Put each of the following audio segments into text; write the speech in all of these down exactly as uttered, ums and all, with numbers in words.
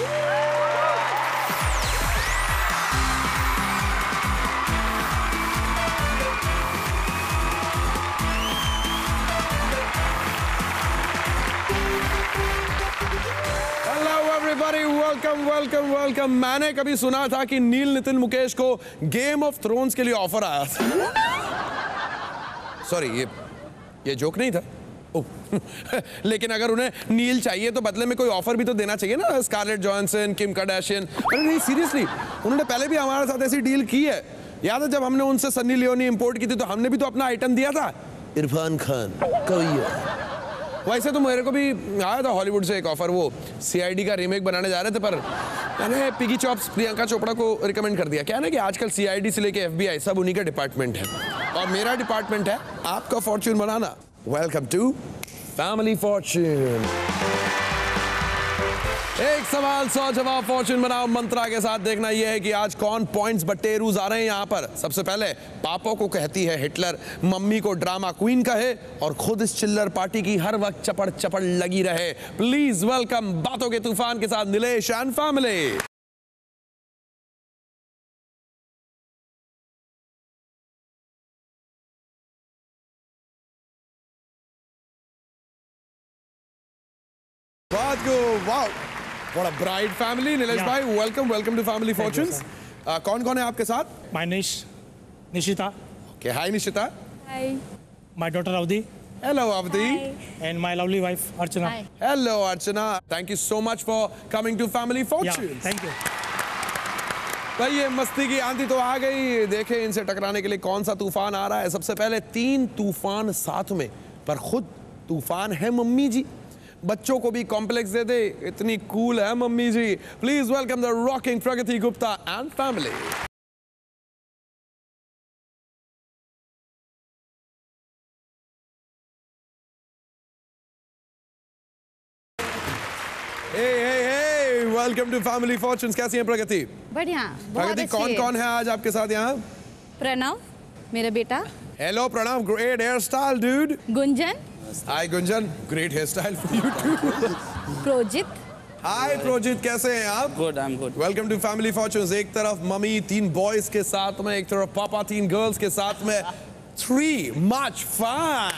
Welcome welcome welcome. मैंने कभी सुना था कि नील नितिन मुकेश को गेम ऑफ थ्रोन्स के लिए ऑफर आया था। सॉरी, ये ये जोक नहीं था। ओ, लेकिन अगर उन्हें नील चाहिए तो बदले में कोई ऑफर भी तो देना चाहिए ना। Scarlett Johansson, Kim Kardashian. अरे नहीं, सीरियसली, उन्होंने पहले भी हमारे साथ ऐसी डील की है। याद है जब हमने उनसे सन्नी लियोनी इंपोर्ट की थी तो हमने भी तो अपना आइटम दिया था। इरफान खान कोई है। वैसे तो मेरे को भी आया था हॉलीवुड से एक ऑफर, वो सीआईडी का रीमेक बनाने जा रहे थे, पर मैंने पिगी चॉप्स प्रियंका चोपड़ा को रिकमेंड कर दिया। क्या है ना कि आजकल सीआईडी से लेके एफबीआई सब उन्हीं का डिपार्टमेंट है और मेरा डिपार्टमेंट है आपका फॉर्च्यून बनाना। Welcome to family fortune. एक सवाल सौ जवाब फॉर्च्यून बनाओ मंत्रा के साथ। देखना यह है कि आज कौन पॉइंट्स बटेरू आ रहे हैं यहाँ पर। सबसे पहले पापा को कहती है हिटलर, मम्मी को ड्रामा क्वीन कहे और खुद इस चिल्लर पार्टी की हर वक्त चपड़ चपड़ लगी रहे। प्लीज वेलकम बातों के तूफान के साथ नीलेश एंड फैमिली। बात को wow, What a bright family, Nilesh भाई। Welcome welcome to family fortunes. कौन कौन है आपके साथ? My niece, Nishita. Okay, hi Nishita. Hi. My daughter Avdi. Hello Avdi. And my lovely wife Archana. Hi. Hello Archana. Thank you so much for coming to Family Fortunes. Yeah, thank you. भाई ये मस्ती की आंधी तो आ गई। देखें इनसे टकराने के लिए कौन सा तूफान आ रहा है। सबसे पहले तीन तूफान साथ में, पर खुद तूफान है मम्मी जी। बच्चों को भी कॉम्प्लेक्स दे दे, इतनी कूल है मम्मी जी। Please welcome the rocking Pragati Gupta and family. Hey hey hey, welcome to family fortunes. कैसी हैं प्रगति? बढ़िया, प्रगति, कौन कौन है आज आपके साथ यहाँ? प्रणव, मेरा बेटा। Hello Pranav, great hair style dude. Gunjan. Hi Gunjan, great hair style for you too. Projit. Hi Projit, कैसे हैं आप? Good, I am good. Welcome to family fortunes. एक तरफ मम्मी तीन बॉयज के साथ में, एक तरफ पापा तीन गर्ल्स के साथ में। Three much fun.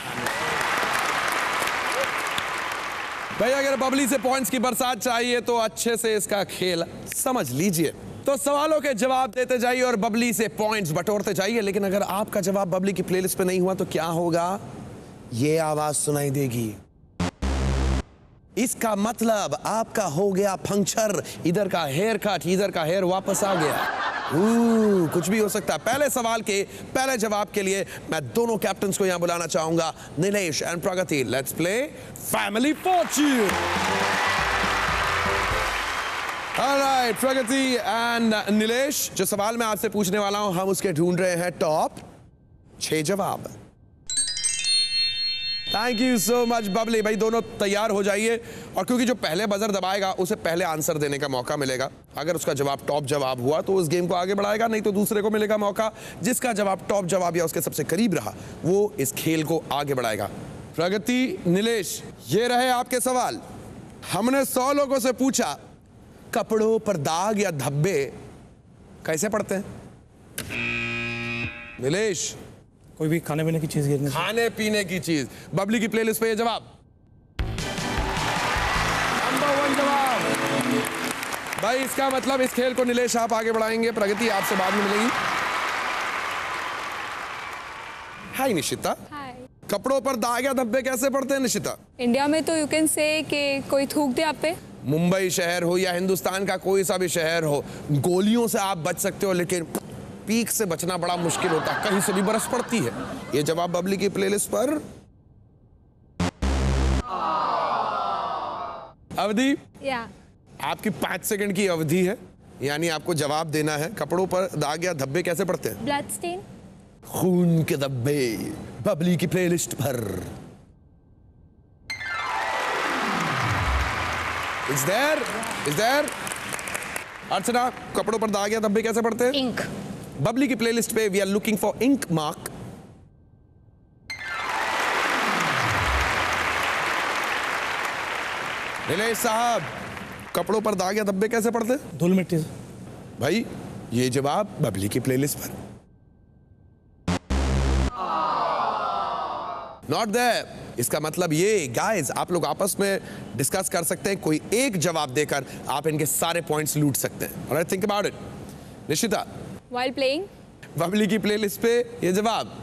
भाई अगर बबली से पॉइंट्स की बरसात चाहिए तो अच्छे से इसका खेल समझ लीजिए। तो सवालों के जवाब देते जाइए और बबली से पॉइंट्स बटोरते जाइए। लेकिन अगर आपका जवाब बबली की प्लेलिस्ट पे नहीं हुआ तो क्या होगा? ये आवाज सुनाई देगी। इसका मतलब आपका हो गया पंक्चर। इधर का हेयर कट, इधर का हेयर वापस आ गया। ऊ, कुछ भी हो सकता है। पहले सवाल के पहले जवाब के लिए मैं दोनों कैप्टन्स को यहां बुलाना चाहूंगा, Nilesh and Pragati. Let's play family fortune. Alright Pragati and Nilesh, जो सवाल मैं आपसे पूछने वाला हूं हम उसके ढूंढ रहे हैं टॉप छह जवाब। Thank you so much Babli. भाई दोनों तैयार हो जाइए, और क्योंकि जो पहले बजर दबाएगा उसे पहले आंसर देने का मौका मिलेगा। अगर उसका जवाब टॉप जवाब हुआ तो उस गेम को आगे बढ़ाएगा, नहीं तो दूसरे को मिलेगा मौका। जिसका जवाब टॉप जवाब या उसके सबसे करीब रहा वो इस खेल को आगे बढ़ाएगा। प्रगति, नीलेश, ये रहे आपके सवाल। हमने सौ लोगों से पूछा कपड़ों पर दाग या धब्बे कैसे पड़ते हैं? नीलेश, कोई भी खाने पीने की चीज गिरने से। खाने पीने की चीज। बबली की प्लेलिस्ट पे ये जवाब नंबर वन जवाब। भाई इसका मतलब इस खेल को नीलेश आप आगे बढ़ाएंगे। प्रगति आपसे बाद में मिलेगी। हाय निशिता। हाय। कपड़ों पर दाग या धब्बे कैसे पड़ते हैं निशिता? इंडिया में तो यू कैन से कि कोई थूक दे आप पे। मुंबई शहर हो या हिंदुस्तान का कोई सा भी शहर हो, गोलियों से आप बच सकते हो, लेकिन पीक से बचना बड़ा मुश्किल होता है। कहीं से भी बरस पड़ती है। ये जवाब बबली की प्लेलिस्ट पर। अवधि, या आपकी पांच सेकंड की अवधि है, यानी आपको जवाब देना है। कपड़ों पर दाग या धब्बे कैसे पड़ते हैं? Blood stain. खून के धब्बे बबली की प्लेलिस्ट पर। It's there? Is there? अर्चना, कपड़ों पर दाग या धब्बे कैसे पड़ते हैं? इंक। बबली की प्लेलिस्ट पे we are looking for ink mark. Nilesh साहब, कपड़ों पर दाग या धब्बे कैसे पड़ते हैं? धूल मिट्टी से। भाई ये जवाब बबली की प्लेलिस्ट पर। Not that. इसका मतलब ये गाइस, आप लोग आपस में डिस्कस कर सकते हैं, कोई एक जवाब देकर आप इनके सारे पॉइंट्स लूट सकते हैं। Alright, think about it. Nishita, While playing, Babli की प्लेलिस्ट पे ये जवाब।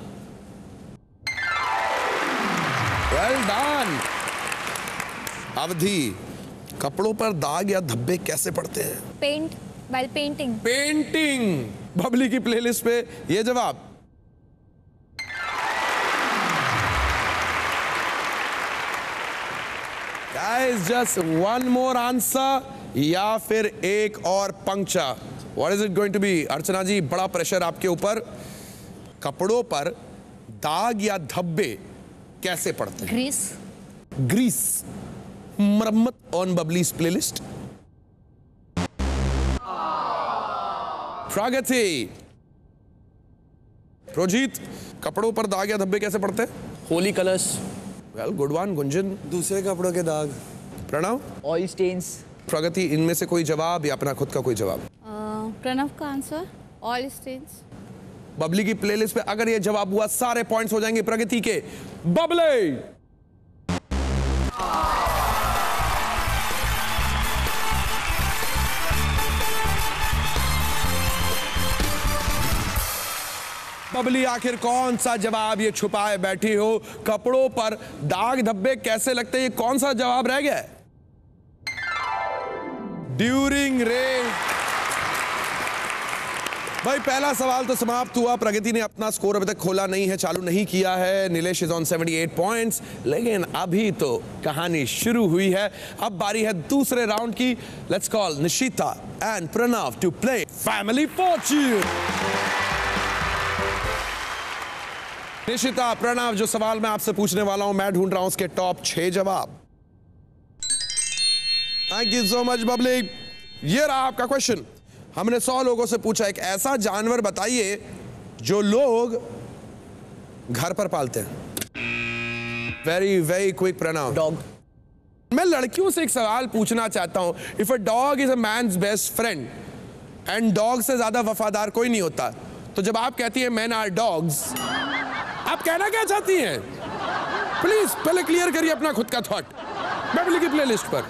Well done. अवधि, कपड़ों पर दाग या धब्बे कैसे पड़ते हैं? Paint while painting. Painting. Babli की प्लेलिस्ट पे ये जवाब। Guys, just one more answer या फिर एक और puncture. What is it going to be? Archana ji, बड़ा प्रेशर आपके ऊपर। कपड़ों पर दाग या धब्बे कैसे पड़ते हैं? Grease. ग्रीस। मरम्मत ऑन बबलीज प्लेलिस्ट। प्रगति। प्रोजीत, कपड़ों पर दाग या धब्बे कैसे पड़ते हैं? Holi colours, well good one. Gunjan. दूसरे कपड़ों के दाग। प्रणव। Oil stains. प्रगति, इनमें से कोई जवाब या अपना खुद का कोई जवाब? Uh, प्रणव का आंसर ऑयल स्टेन्स। बबली की प्लेलिस्ट पे अगर ये जवाब हुआ, सारे पॉइंट्स हो जाएंगे प्रगति के। बबली बबली, आखिर कौन सा जवाब ये छुपाए बैठी हो? कपड़ों पर दाग धब्बे कैसे लगते हैं, ये कौन सा जवाब रह गया? During rain. भाई पहला सवाल तो समाप्त हुआ। प्रगति ने अपना स्कोर अभी तक खोला नहीं है, चालू नहीं किया है। नीलेश इज ऑन अठहत्तर पॉइंट्स, लेकिन अभी तो कहानी शुरू हुई है। अब बारी है दूसरे राउंड की। Let's call Nishita and Pranav to play family fortune. Nishita, Pranav, जो सवाल मैं आपसे पूछने वाला हूं, मैं ढूंढ रहा हूं उसके टॉप छह जवाब। Thank you so much Babli. ये रहा आपका क्वेश्चन। हमने सौ लोगों से पूछा, एक ऐसा जानवर बताइए जो लोग घर पर पालते हैं। Very very quick Pranav. Dog. मैं लड़कियों से एक सवाल पूछना चाहता हूं। If a dog is a man's best friend and dog से ज्यादा वफादार कोई नहीं होता, तो जब आप कहती है मैन आर डॉग्स, आप कहना क्या चाहती हैं? प्लीज पहले क्लियर करिए अपना खुद का थॉट बबली की प्लेलिस्ट पर।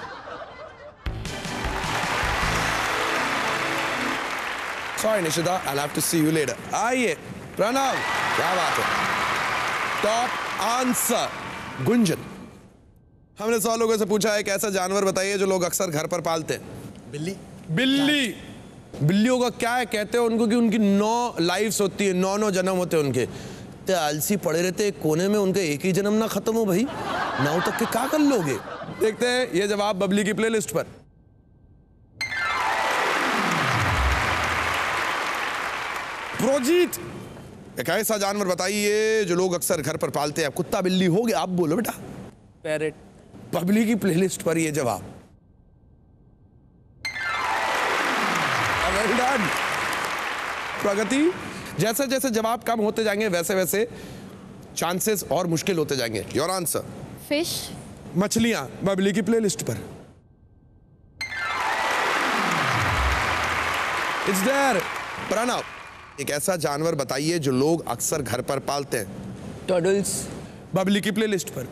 Sorry Nishita, I have to see you later. आइए प्रणव, क्या बात है। Top answer Gunjan. हमने सौ लोगों से पूछा है, एक ऐसा जानवर बताइए जो लोग अक्सर घर पर पालते हैं। बिल्ली। बिल्ली। बिल्लियों का क्या है, कहते हैं उनको कि उनकी नौ लाइफ्स होती है, नौ नौ जन्म होते हैं उनके। ते आलसी पड़े रहते एक कोने में, उनके एक ही जन्म ना खत्म हो भाई, नौ तक के क्या कर लोगे? देखते हैं ये जवाब बबली की प्लेलिस्ट पर। प्रोजीत, एक ऐसा जानवर बताइए जो लोग अक्सर घर पर पालते हैं। कुत्ता बिल्ली हो गया, आप बोलो बेटा। पैरेट। बबली की प्लेलिस्ट पर ये जवाब। Well done. प्रगति, जैसे जैसे जवाब कम होते जाएंगे वैसे वैसे चांसेस और मुश्किल होते जाएंगे। Your answer? फिश। मछलियां बबली की प्लेलिस्ट पर। It's there. प्रणव, एक ऐसा जानवर बताइए जो लोग अक्सर घर पर पालते हैं। टर्टल्स। बबली की प्लेलिस्ट पर।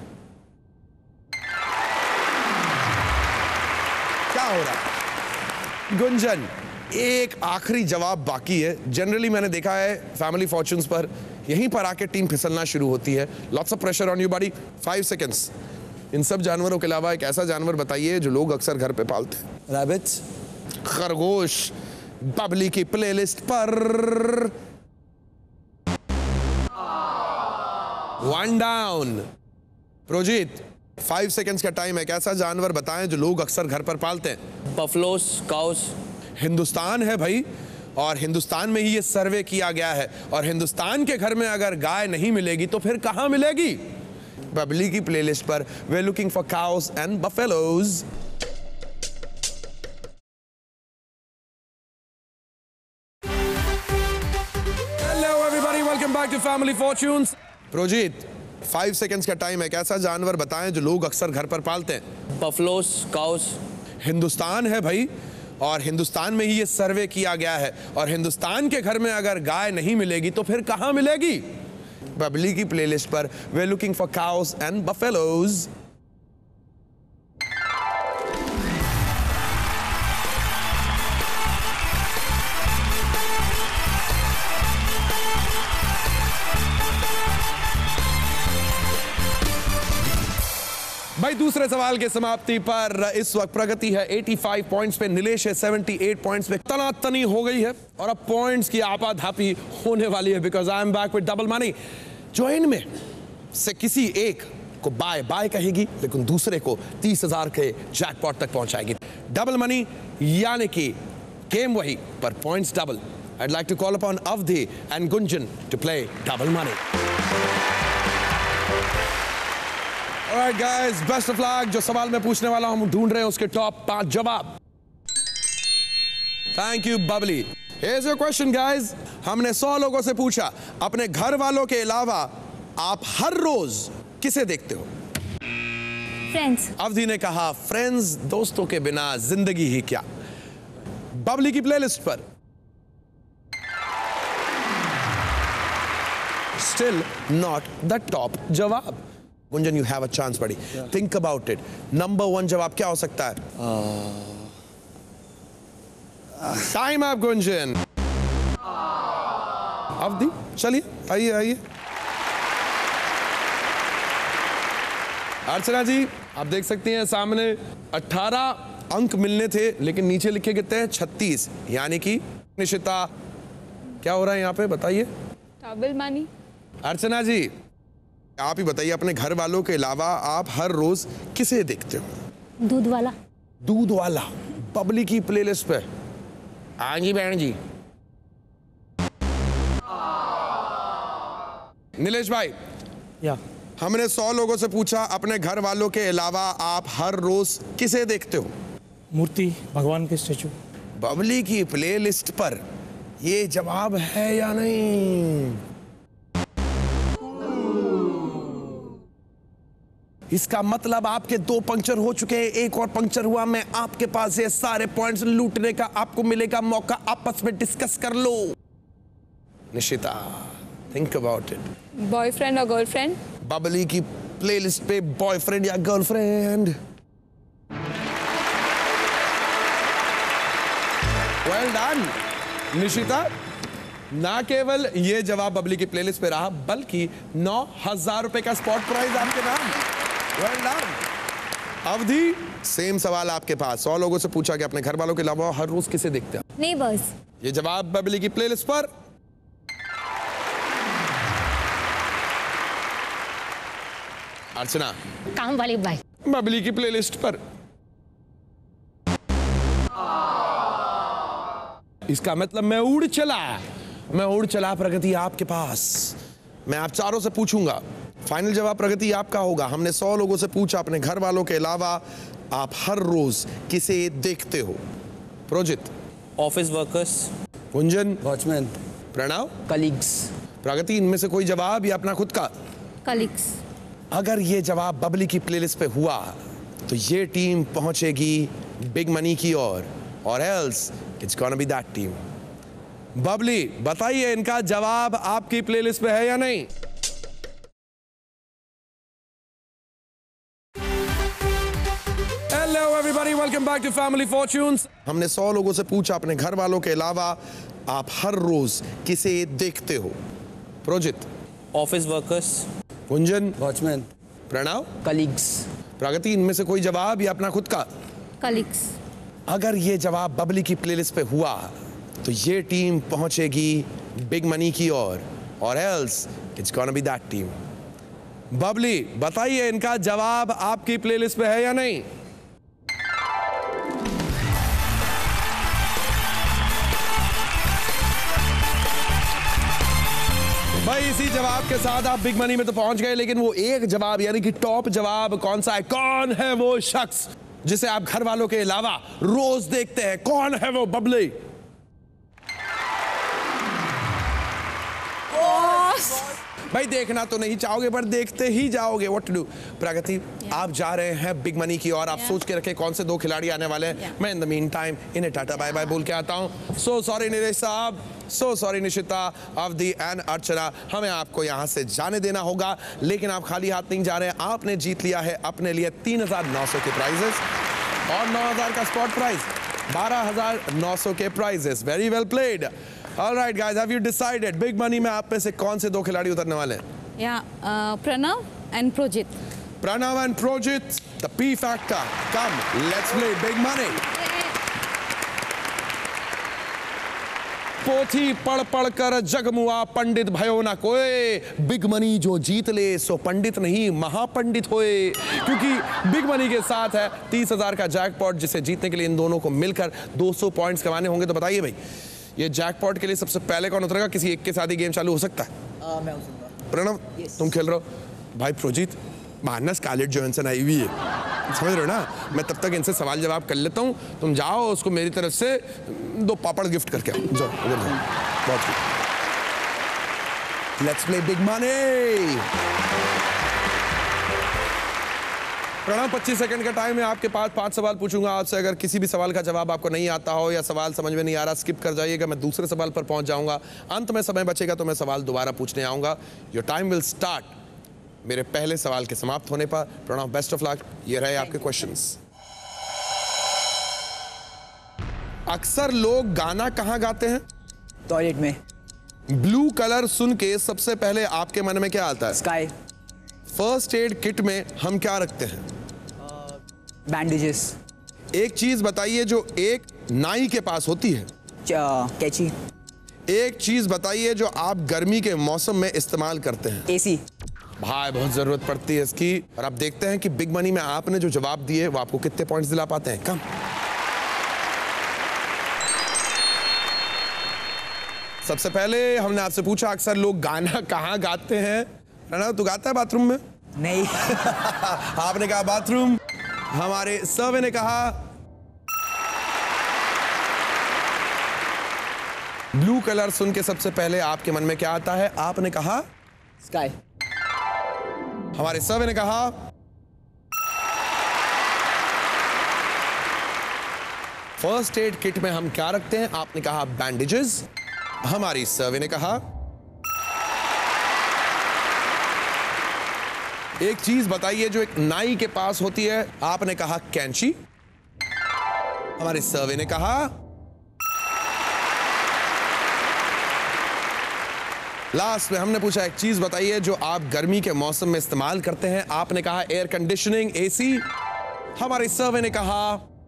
क्या हो रहा है? गुंजन, एक आखिरी जवाब बाकी है। जनरली मैंने देखा है फैमिली फॉर्च्यून्स पर यहीं पर आके टीम फिसलना शुरू होती है। Lots of pressure on you body. Five seconds. इन सब जानवरों के अलावा एक ऐसा जानवर बताइए जो लोग अक्सर घर पे पालते हैं। रैबिट्स। खरगोश बबली की प्लेलिस्ट पर। One down. Projit, five seconds का टाइम है। एक ऐसा जानवर बताएं जो लोग अक्सर घर पर पालते हैं। बफलोस, काउस। हिंदुस्तान है भाई, और हिंदुस्तान में ही ये सर्वे किया गया है। और हिंदुस्तान के घर में अगर गाय नहीं मिलेगी तो फिर कहां मिलेगी? बबली की प्लेलिस्ट पर। We looking for cows and buffaloes. Hello everybody, welcome back to family fortunes. Projit, five seconds का टाइम है। एक ऐसा जानवर बताएं जो लोग अक्सर घर पर पालते हैं। बफलोस, काउस। हिंदुस्तान है भाई, और हिंदुस्तान में ही ये सर्वे किया गया है, और हिंदुस्तान के घर में अगर गाय नहीं मिलेगी तो फिर कहां मिलेगी? बबली की प्लेलिस्ट पर we looking for cows and buffaloes. भाई दूसरे सवाल के समाप्ति पर इस वक्त प्रगति है पचासी पॉइंट्स पे, नीलेश है अठहत्तर पॉइंट्स पे। तनातनी हो गई है और अब पॉइंट्स की आपाधापी होने वाली है, because I am back with double money. जो इनमें से किसी एक को बाय बाय कहेगी लेकिन दूसरे को तीस हजार के जैकपॉट तक पहुंचाएगी। डबल मनी यानी कि गेम वही पर points double. I'd like to call upon Avdi and Gunjan to play double money. All right, guys, best of luck. जो सवाल मैं पूछने वाला हूं हम ढूंढ रहे हैं उसके टॉप पांच जवाब। Thank you, Bubbly. Here's your question, guys. हमने सौ लोगों से पूछा अपने घर वालों के अलावा आप हर रोज किसे देखते हो? Friends. अवधि ने कहा फ्रेंड्स, दोस्तों के बिना जिंदगी ही क्या। बबली की प्लेलिस्ट पर Still not the top जवाब। Gunjan, you have a chance, buddy. Yeah. Think about it. Number one जवाब क्या हो सकता है? Time up, Gunjan. अवधि, चलिए, आइए आइए। अर्चना जी, आप देख सकती हैं सामने अठारह अंक मिलने थे लेकिन नीचे लिखे कितने हैं? छत्तीस। यानी कि निशिता, क्या हो रहा है यहाँ पे बताइए? Double money. अर्चना जी, आप ही बताइए अपने घर वालों के अलावा आप हर रोज किसे देखते हो? दूध वाला। दूध वाला बबली की प्लेलिस्ट पे। हाँ जी बहन जी। नीलेश भाई, या हमने सौ लोगों से पूछा अपने घर वालों के अलावा आप हर रोज किसे देखते हो? मूर्ति, भगवान के स्टेचू। बबली की प्लेलिस्ट पर ये जवाब है या नहीं? इसका मतलब आपके दो पंक्चर हो चुके हैं, एक और पंक्चर हुआ। मैं आपके पास ये सारे पॉइंट्स लूटने का आपको मिलेगा मौका, आपस में डिस्कस कर लो। Nishita, think about it. Boyfriend और गर्लफ्रेंड। बबली की प्लेलिस्ट पे बॉयफ्रेंड या गर्लफ्रेंड? Well done Nishita. ना केवल ये जवाब बबली की प्लेलिस्ट पे रहा बल्कि नौ हजार रुपए का स्पॉट प्राइज आपके नाम। Well done. अवधि, सेम सवाल आपके पास। सौ लोगों से पूछा कि अपने घर वालों के अलावा हर रोज किसे देखते हैं? Neighbors. ये जवाब बबली की प्लेलिस्ट पर। अर्चना, काम वाले भाई। बबली की प्लेलिस्ट पर। इसका मतलब मैं उड़ चला, मैं उड़ चला प्रगति आपके पास। मैं आप चारों से पूछूंगा, फाइनल जवाब प्रगति आपका होगा। हमने सौ लोगों से पूछा अपने घर वालों के अलावा आप हर रोज किसे देखते हो? Projit, office workers, Gunjan, watchman, Pranav, colleagues. Pragati, इनमें से कोई जवाब या अपना खुद का? Colleagues. अगर ये जवाब बबली की प्लेलिस्ट पे हुआ तो ये टीम पहुंचेगी बिग मनी की ओर, और else it's gonna be that team. Babli, बताइए इनका जवाब आपकी प्लेलिस्ट पे है या नहीं? Hello everybody, welcome back to family fortunes. हमने सौ लोगों से पूछा अपने घर वालों के अलावा आप हर रोज किसे देखते हो? Projit, office workers, Gunjan, watchman, Pranav, colleagues. Pragati, इनमें से कोई जवाब या अपना खुद का? Colleagues. अगर ये जवाब बबली की प्लेलिस्ट पे हुआ तो ये टीम पहुंचेगी बिग मनी की ओर, और else it's gonna be that team. Babli, बताइए इनका जवाब आपकी प्लेलिस्ट पे है या नहीं? भाई इसी जवाब के साथ आप बिग मनी में तो पहुंच गए, लेकिन वो एक जवाब यानी कि टॉप जवाब कौन सा है? कौन है वो शख्स जिसे आप घर वालों के अलावा रोज देखते हैं? कौन है वो? बबली। भाई देखना तो नहीं चाहोगे पर देखते ही जाओगे। What to do. प्रगति आप जा रहे हैं बिग मनी की और आप सोच के रखे कौन से दो खिलाड़ी आने वाले हैं। मैं इन द मीन टाइम इन्हें टाटा बाय बाय बोल के आता हूँ। सो सॉरी नीरज साहब, सो सॉरी निशिता, अवधि एंड अर्चना, हमें आपको यहाँ से जाने देना होगा। लेकिन आप खाली हाथ नहीं जा रहे हैं, आपने जीत लिया है अपने लिए तीन हजार नौ सौ के प्राइजेस और नौ हजार का स्पॉट प्राइज, बारह हजार नौ सौ के prizes. Very well played. Alright guys, have you decided big money में आप में से कौन से दो खिलाड़ी उतरने वाले हैं? Yeah, uh, Pranav and Projit. Pranav and Projit, the P factor. Come, let's play big money. पोथी पढ़ पढ़ कर जगमुआ पंडित भयो ना कोई, बिग मनी जो जीत ले सो पंडित नहीं महापंडित होए। क्योंकि बिग मनी के साथ है तीस हजार का जैकपॉट, जिसे जीतने के लिए इन दोनों को मिलकर दो सौ पॉइंट्स कमाने होंगे। तो बताइए भाई, ये जैकपॉट के लिए सबसे पहले कौन उतरेगा? किसी एक के साथ ही गेम चालू हो सकता है। uh, मैं उतरूंगा। प्रणव yes. तुम खेल रहे हो। भाई प्रोजीत, मानना स्कारलेट जोहानसन आई हुई है, समझ रहे हो ना? मैं तब तक इनसे सवाल जवाब कर लेता हूँ, तुम जाओ उसको मेरी तरफ से दो पापड़ गिफ्ट करके आओ। जाओ उधर जाओ। बहुत ठीक। Let's play big money. Pranav पच्चीस सेकंड का टाइम है आपके पास। पांच सवाल पूछूंगा आपसे, अगर किसी भी सवाल का जवाब आपको नहीं आता हो या सवाल समझ में नहीं आ रहा, स्किप कर जाइएगा, मैं दूसरे सवाल पर पहुंच जाऊंगा। अंत में समय बचेगा तो मैं सवाल दोबारा पूछने आऊंगा। योर टाइम विल स्टार्ट मेरे पहले सवाल के समाप्त होने पर। Pranav, best of luck. ये रहे आपके क्वेश्चंस। अक्सर लोग गाना कहां गाते हैं? टॉयलेट में। ब्लू कलर सुन के सबसे पहले आपके मन में क्या आता है? स्काई। फर्स्ट एड किट में हम क्या रखते हैं? बैंडेजेस। एक चीज बताइए जो एक नाई के पास होती है। कैची। एक चीज बताइए जो आप गर्मी के मौसम में इस्तेमाल करते हैं। एसी। भाई बहुत जरूरत पड़ती है इसकी। और अब देखते हैं कि बिग मनी में आपने जो जवाब दिए वो आपको कितने पॉइंट्स दिला पाते हैं। कम। सबसे पहले हमने आपसे पूछा अक्सर लोग गाना कहाँ गाते हैं। प्रणव, तू गाता है बाथरूम में? नहीं। आपने कहा बाथरूम। हमारे सर्वे ने कहा ब्लू कलर सुन के सबसे पहले आपके मन में क्या आता है? आपने कहा स्काई। हमारे सर्वे ने कहा फर्स्ट एड किट में हम क्या रखते हैं? आपने कहा बैंडेजेस। हमारी सर्वे ने कहा एक चीज बताइए जो एक नाई के पास होती है। आपने कहा कैंची। हमारे सर्वे ने कहा लास्ट में हमने पूछा एक चीज बताइए जो आप गर्मी के मौसम में इस्तेमाल करते हैं। आपने कहा एयर कंडीशनिंग, एसी। हमारे सर्वे ने कहा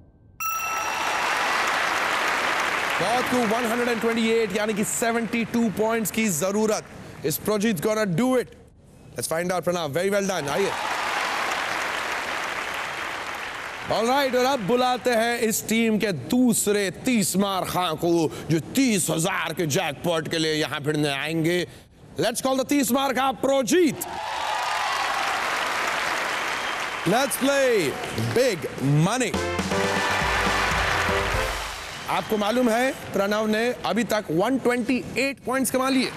बहुत को एक सौ अट्ठाईस यानी कि बहत्तर पॉइंट्स की जरूरत। Is project gonna do it. Let's find out. Pranav, very well done. आइए। ऑलराइट, और अब बुलाते हैं इस टीम के दूसरे तीस मार खां को जो तीस हजार के जैकपॉट के लिए यहां भिड़ने आएंगे। लेट्स कॉल द तीस मार खां Projit. Let's play big money. आपको मालूम है प्रणव ने अभी तक एक सौ अट्ठाईस पॉइंट्स कमा लिए।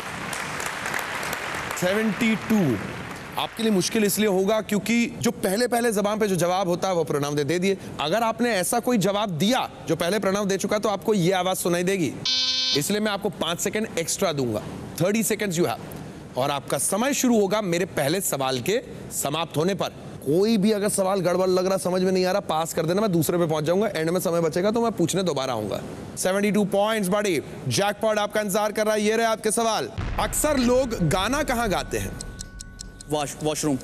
बहत्तर आपके लिए मुश्किल इसलिए होगा क्योंकि जो पहले पहले जबान पे जो जवाब होता है वो प्रणव ने दे दिए। अगर आपने ऐसा कोई जवाब दिया जो पहले प्रणव दे चुका तो आपको ये आवाज सुनाई देगी। इसलिए मैं आपको पांच सेकंड एक्स्ट्रा दूंगा। Thirty seconds you have. और आपका समय शुरू होगा मेरे पहले सवाल के समाप्त होने पर। कोई भी अगर सवाल गड़बड़ लग रहा, समझ में नहीं आ रहा, पास कर देना, मैं दूसरे पे पहुंच जाऊंगा। एंड में समय बचेगा तो मैं पूछने दोबारा आऊंगा। बहत्तर पॉइंट्स बड़ी। जैकपॉट आपका इंतजार कर रहा है। ये रहे आपके सवाल। अक्सर लोग गाना कहां गाते हैं? Wash washroom.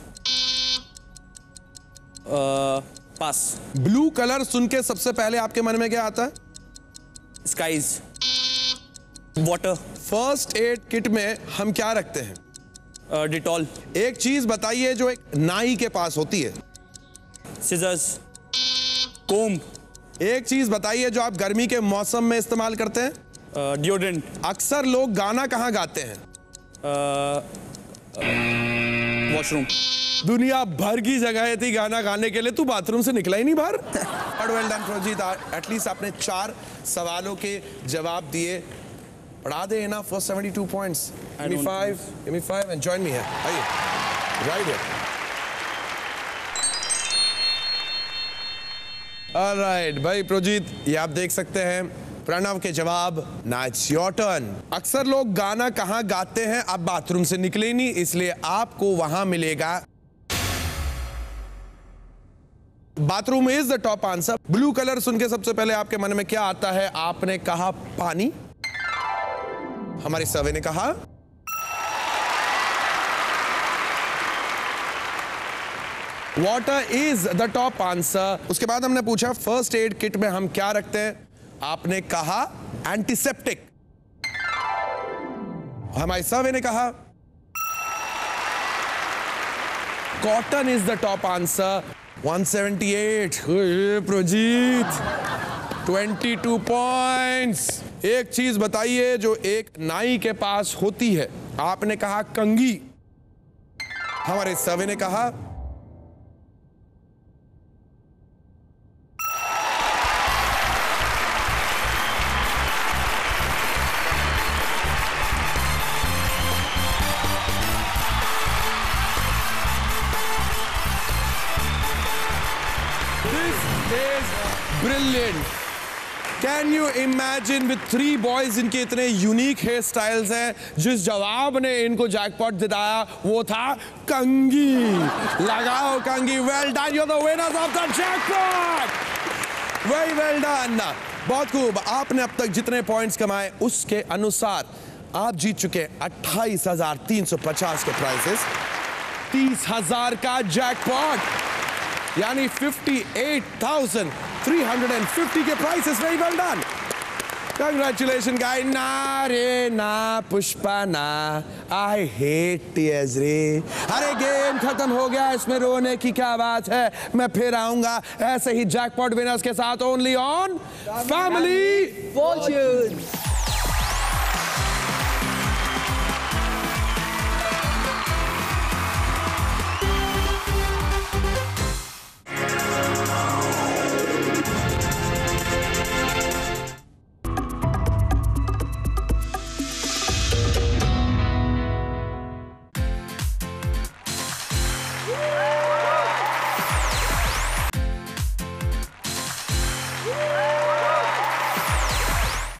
Pass. Blue colour सुन के सबसे पहले आपके मन में क्या आता है? Skies. Water. First aid kit में हम क्या रखते हैं? डिटॉल। एक चीज बताइए जो एक नाई के पास होती है। सिजर्स। कोम। एक चीज बताइए जो आप गर्मी के मौसम में इस्तेमाल करते हैं। डिओड्रेंट। अक्सर लोग गाना कहां गाते हैं? वॉशरूम। दुनिया भर की जगह थी गाना गाने के लिए, तू बाथरूम से निकला ही नहीं बाहर। वेल डन प्रोजीत, एटलीस्ट आपने चार सवालों के जवाब दिए। बढ़ा दे enough for seventy-two points. I Give me don't five. Give me five and join me here. आइए. Right here. All right, भाई प्रोजीत, ये आप देख सकते हैं प्रणव के जवाब. Now it's your turn. अक्सर लोग गाना कहाँ गाते हैं, आप बाथरूम से निकले नहीं, इसलिए आपको वहां मिलेगा. Bathroom is the top answer. Blue colour सुन के सबसे पहले आपके मन में क्या आता है? आपने कहा पानी. हमारे सर्वे ने कहा water is the top answer. उसके बाद हमने पूछा फर्स्ट एड किट में हम क्या रखते हैं? आपने कहा एंटीसेप्टिक. हमारे सर्वे ने कहा cotton is the top answer. one seventy-eight. Projit twenty-two points. एक चीज बताइए जो एक नाई के पास होती है. आपने कहा कंघी. हमारे सर्वे ने कहा Brilliant. Can you imagine with three boys इनके इतने यूनिक हेयर स्टाइल्स हैं, जिस जवाब ने इनको जैकपॉट दिलाया वो था कंघी. लगाओ कंघी. Well done. You're the winners of the jackpot. Very well done. बहुत खूब. आपने अब तक जितने पॉइंट्स कमाए उसके अनुसार आप जीत चुके अट्ठाईस हजार तीन सौ पचास के प्राइजेस. तीस हजार का जैकपॉट यानी fifty-eight thousand three hundred fifty के prices. Very well done. Congratulation guys. ना रे ना पुष्पा ना. आई हेट टीयर्स रे. अरे गेम खत्म हो गया, इसमें रोने की क्या बात है. मैं फिर आऊंगा ऐसे ही जैकपॉट विनर्स के साथ ओनली ऑन फैमिली फॉर्च्यून.